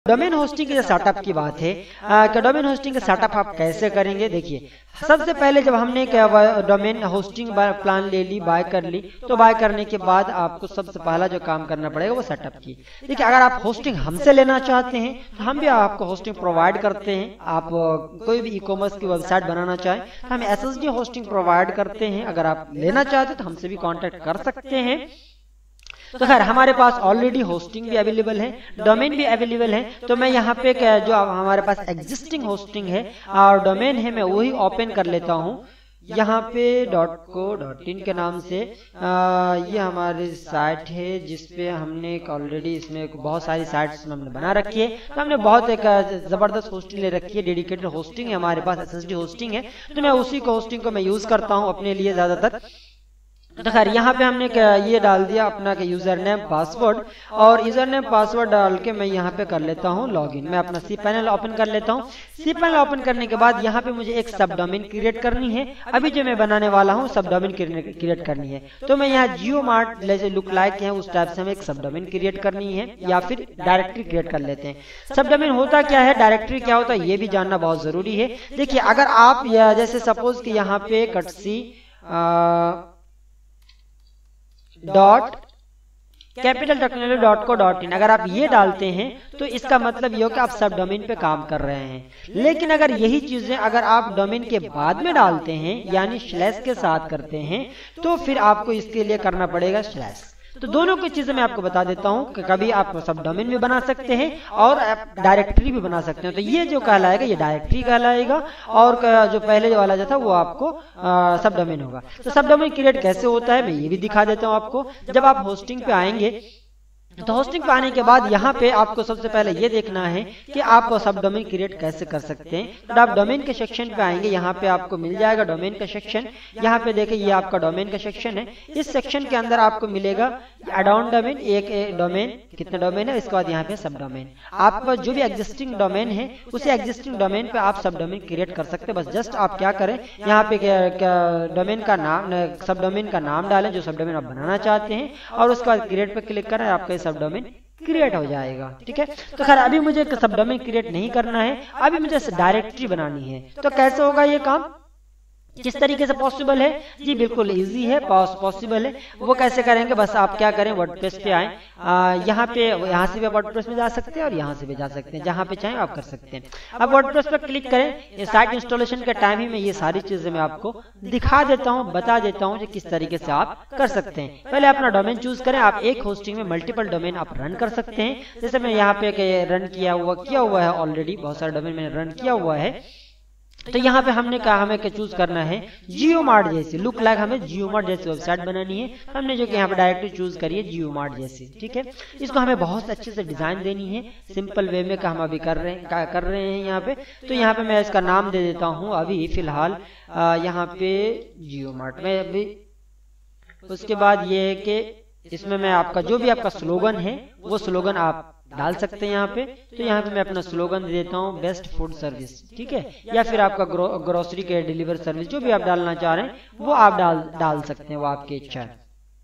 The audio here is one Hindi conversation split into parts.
डोमेन होस्टिंग के सेटअप की बात है कि डोमेन होस्टिंग का सेटअप आप कैसे करेंगे। देखिए, सबसे पहले जब हमने डोमेन होस्टिंग प्लान ले ली, बाय कर ली, तो बाय करने के बाद आपको सबसे पहला जो काम करना पड़ेगा वो सेटअप की। देखिए, अगर आप होस्टिंग हमसे लेना चाहते हैं तो हम भी आपको होस्टिंग प्रोवाइड करते हैं। आप कोई भी ई कॉमर्स की वेबसाइट बनाना चाहें तो हम SSD होस्टिंग प्रोवाइड करते हैं। अगर आप लेना चाहते हैं तो हमसे भी कॉन्टेक्ट कर सकते हैं। तो खैर, हमारे पास ऑलरेडी होस्टिंग भी अवेलेबल है, डोमेन भी अवेलेबल है। तो मैं यहाँ पे जो हमारे पास एग्जिस्टिंग होस्टिंग है और डोमेन है, मैं वही ओपन कर लेता हूँ। यहाँ पे .co.in के नाम से ये हमारी साइट है जिसपे हमने ऑलरेडी इसमें बहुत सारी साइट्स हमने बना रखी है। तो हमने बहुत एक जबरदस्त होस्टिंग ले रखी है, डेडिकेटेड होस्टिंग है हमारे पास, SSD होस्टिंग है। तो मैं उसी को होस्टिंग को मैं यूज करता हूँ अपने लिए ज्यादातर। तो खैर, यहाँ पे हमने ये डाल दिया अपना यूजर नेम पासवर्ड, और यूजर नेम पासवर्ड डाल के मैं यहाँ पे कर लेता हूँ लॉगिन। मैं अपना cPanel ओपन कर लेता हूँ। cPanel ओपन करने के बाद यहाँ पे मुझे एक सब डोमेन क्रिएट करनी है। अभी जो मैं बनाने वाला हूँ सब डोमेन क्रिएट करनी है। तो मैं यहाँ जियोमार्ट जैसे लुक लाइक है उस टाइप से हमें एक सब डोमेन क्रिएट करनी है, या फिर डायरेक्टरी क्रिएट कर लेते हैं। सब डोमेन होता क्या है, डायरेक्टरी क्या होता है, ये भी जानना बहुत जरूरी है। देखिए, अगर आप जैसे सपोज कि यहाँ पे कटसी .capitaltechnology.co.in अगर आप ये डालते हैं तो इसका मतलब ये हो कि आप सब डोमेन पे काम कर रहे हैं। लेकिन अगर यही चीजें अगर आप डोमेन के बाद में डालते हैं, यानी स्लैश के साथ करते हैं, तो फिर आपको इसके लिए करना पड़ेगा स्लैश। तो दोनों की चीजें मैं आपको बता देता हूं कि कभी आप सब डोमेन भी बना सकते हैं और आप डायरेक्टरी भी बना सकते हैं। तो ये जो कहलाएगा ये डायरेक्टरी कहलाएगा, और जो पहले वाला जो था वो आपको सब डोमेन होगा। तो सब डोमेन क्रिएट कैसे होता है मैं ये भी दिखा देता हूं आपको। जब आप होस्टिंग पे आएंगे तो होस्टिंग पे आने के बाद यहाँ पे आपको सबसे पहले ये देखना है कि आप सब डोमेन क्रिएट कैसे कर सकते हैं। तो आप डोमेन के सेक्शन पे आएंगे, यहाँ पे आपको मिल जाएगा डोमेन का सेक्शन। यहाँ पे देखिए, ये आपका डोमेन का सेक्शन है। इस सेक्शन के अंदर आपको मिलेगा एडॉन डोमेन, एक डोमेन, कितने डोमेन है, इसके बाद यहाँ पे सब डोमेन। आपका जो भी एग्जिस्टिंग डोमेन है उसी एग्जिस्टिंग डोमेन पे आप सब डोमेन क्रिएट कर सकते हैं। बस जस्ट आप क्या करें, यहाँ पे डोमेन का नाम, सब डोमेन का नाम डालें जो सब डोमेन आप बनाना चाहते हैं, और उसके बाद क्रिएट पे क्लिक करें, आपका सब डोमेन क्रिएट हो जाएगा। ठीक है। तो खैर, अभी मुझे सब डोमेन क्रिएट नहीं करना है, अभी मुझे डायरेक्टरी बनानी है। तो कैसे होगा ये काम, किस तरीके से पॉसिबल है जी, बिल्कुल इजी है, पॉसिबल है। वो कैसे करेंगे, बस आप क्या करें, वर्डप्रेस पे आए, यहाँ से भी वर्डप्रेस में जा सकते हैं और यहाँ से भी जा सकते हैं, जहाँ पे चाहें आप कर सकते हैं। अब वर्डप्रेस पर क्लिक करें। ये साइट इंस्टॉलेशन के टाइम ही में ये सारी चीजें मैं आपको दिखा देता हूँ, बता देता हूँ कि किस तरीके से आप कर सकते हैं। पहले अपना डोमेन चूज करें। आप एक होस्टिंग में मल्टीपल डोमेन आप रन कर सकते हैं। जैसे मैं यहाँ पे रन किया हुआ है ऑलरेडी, बहुत सारे डोमेन मैंने रन किया हुआ है। तो यहाँ पे हमने कहा हमें चूज करना है जियोमार्ट जैसी, लुक लाइक हमें जियोमार्ट जैसी वेबसाइट बनानी है। हमने जो कि यहाँ पे डायरेक्टली चूज करी है जियोमार्ट जैसी। ठीक है। इसको हमें बहुत अच्छे से डिजाइन देनी है, सिंपल वे में का हम अभी कर रहे हैं यहाँ पे। तो यहाँ पे मैं इसका नाम दे देता हूँ अभी फिलहाल यहाँ पे जियोमार्ट में। अभी उसके बाद ये है कि इसमें मैं आपका जो भी आपका स्लोगन है वो स्लोगन आप डाल सकते हैं यहाँ पे। तो यहाँ पे मैं अपना स्लोगन दे देता हूँ बेस्ट फूड सर्विस। ठीक है। या फिर आपका ग्रोसरी के डिलीवर सर्विस, जो भी आप डालना चाह रहे हैं वो आप डाल सकते हैं, वो आपकी इच्छा है।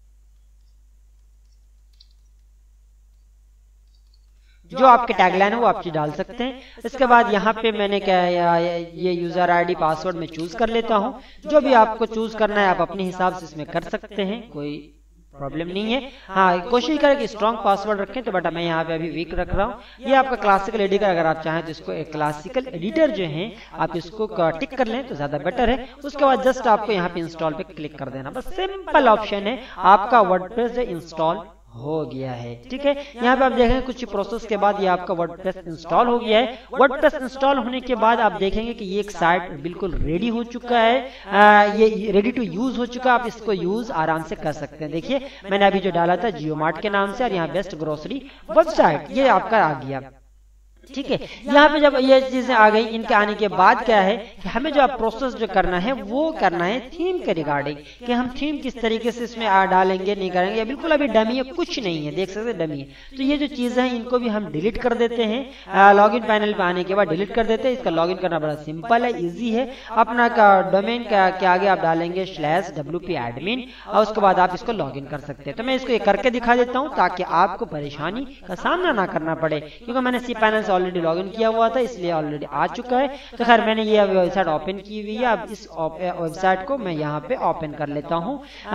जो आपके टैगलाइन है वो आप डाल सकते हैं। इसके बाद यहाँ पे मैंने क्या ये यूजर आईडी पासवर्ड में चूज कर लेता हूँ। जो भी आपको चूज करना है आप अपने हिसाब से इसमें कर सकते हैं, कोई प्रॉब्लम नहीं है। हाँ, कोशिश करें कि स्ट्रॉन्ग पासवर्ड रखें। तो बट मैं यहाँ पे अभी वीक रख रहा हूँ। ये आपका क्लासिकल एडिटर, अगर आप चाहें तो इसको एक क्लासिकल एडिटर जो है आप इसको टिक कर लें तो ज्यादा बेटर है। उसके बाद जस्ट आपको यहाँ पे इंस्टॉल पे क्लिक कर देना, बस सिंपल ऑप्शन है, आपका वर्डप्रेस इंस्टॉल हो गया है। ठीक है। यहाँ पे आप देखेंगे कुछ प्रोसेस के बाद ये आपका वर्डप्रेस इंस्टॉल हो गया है। वर्डप्रेस इंस्टॉल होने के बाद आप देखेंगे कि ये एक साइट बिल्कुल रेडी हो चुका है, ये रेडी टू यूज हो चुका है। आप इसको यूज आराम से कर सकते हैं। देखिए, मैंने अभी जो डाला था जियोमार्ट के नाम से, और यहाँ बेस्ट ग्रोसरी वेबसाइट ये आपका आ गया। ठीक है। यहाँ पे जब ये चीजें आ गई, इनके आने के बाद क्या है कि हमें जो प्रोसेस जो करना है वो करना है थीम के रिगार्डिंग, कि हम थीम किस तरीके से इसमें डालेंगे नहीं करेंगे। बिल्कुल अभी डमी है, कुछ नहीं है, देख सकते डमी है। तो ये जो चीजें हैं इनको भी हम डिलीट कर देते हैं। लॉगिन पैनल पे आने के बाद डिलीट कर देते हैं। इसका लॉगिन करना बड़ा सिंपल है, इजी है। अपना डोमेन के आगे आप डालेंगे /wp-admin और उसके बाद आप इसको लॉगिन कर सकते हैं। तो मैं इसको करके दिखा देता हूँ ताकि आपको परेशानी का सामना ना करना पड़े, क्योंकि मैंने cPanel से ऑलरेडी लॉगिन किया हुआ था, इसलिए ऑलरेडी आ चुका है। तो खैर मैंने ये वेबसाइट ओपन की हुई है। अब इस वेबसाइट को मैं यहाँ पे ओपन कर लेता हूँ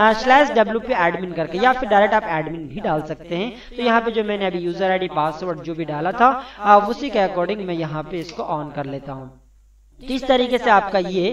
/wp-admin करके, या फिर डायरेक्ट आप एडमिन भी डाल सकते हैं। तो यहाँ पे जो मैंने अभी यूजर आईडी पासवर्ड जो भी डाला था उसी के अकॉर्डिंग मैं यहाँ पे इसको ऑन कर लेता हूँ। तो इस तरीके से आपका ये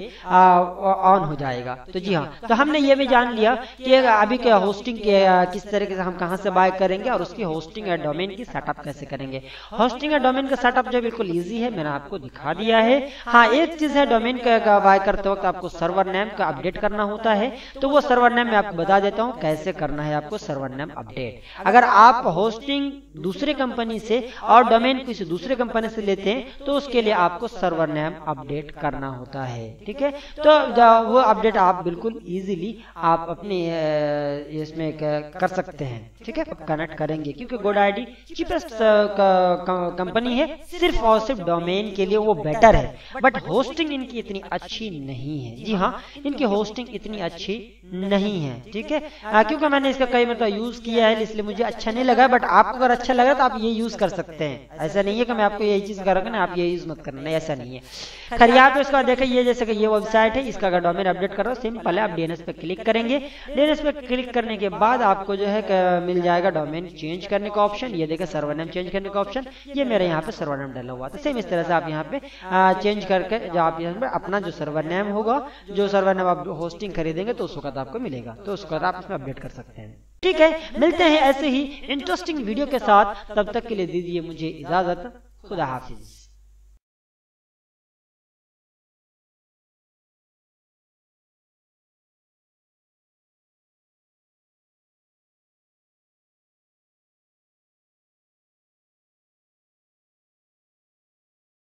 ऑन हो जाएगा। तो जी हाँ, तो हमने ये भी जान लिया कि अभी क्या होस्टिंग के किस तरीके से हम कहाँ से बाय करेंगे और उसकी होस्टिंग या डोमेन की सेटअप कैसे करेंगे। होस्टिंग या डोमेन का सेटअप जो बिल्कुल इजी है, मैंने आपको दिखा दिया है। हाँ, एक चीज है, डोमेन का बाय करते वक्त आपको सर्वर नेम का अपडेट करना होता है। तो वो सर्वर नेम मैं आपको बता देता हूँ कैसे करना है आपको सर्वर नेम अपडेट। अगर आप होस्टिंग दूसरे कंपनी से और डोमेन किसी दूसरे कंपनी से लेते हैं तो उसके लिए आपको सर्वर नेम अपडेट करना होता है। ठीक है, तो वो अपडेट आप बिल्कुल इजीली आप अपने इसमें कर सकते हैं। ठीक है, कनेक्ट करेंगे क्योंकि GoDaddy चीपेस्ट कंपनी है, सिर्फ और सिर्फ डोमेन के लिए वो बेटर है, बट होस्टिंग इनकी इतनी अच्छी नहीं है। जी हाँ, इनकी होस्टिंग इतनी अच्छी नहीं है। ठीक है, क्योंकि मैंने इसका कई मतलब यूज किया है, इसलिए मुझे अच्छा नहीं लगा। बट आपको अगर अच्छा लगा तो आप ये यूज कर सकते हैं। ऐसा नहीं है कि मैं आपको यही चीज करूंगा ना आप ये यूज मत करना, ऐसा नहीं है। खैर यहाँ पे उसके बाद देखिए ये जैसे कि ये वेबसाइट है, इसका अगर डोमेन अपडेट करो सिंपल है, आप DNS पे क्लिक करेंगे। DNS पे क्लिक करने के बाद आपको जो है मिल जाएगा डोमेन चेंज करने का ऑप्शन। ये देखिए सर्वर नेम चेंज करने का ऑप्शन, ये मेरे यहाँ पे सर्वर नेम डाला हुआ था। सेम इस तरह से आप यहाँ पे चेंज करके जो आप यहाँ पे अपना जो सर्वर नेम होगा, जो सर्वर नेम आप होस्टिंग खरीदेंगे तो उस वक्त आपको मिलेगा, तो उसको आप इसमें अपडेट कर सकते हैं। ठीक है, मिलते हैं ऐसे ही इंटरेस्टिंग वीडियो के साथ, तब तक के लिए दीजिए मुझे इजाजत। खुदा हाफिज।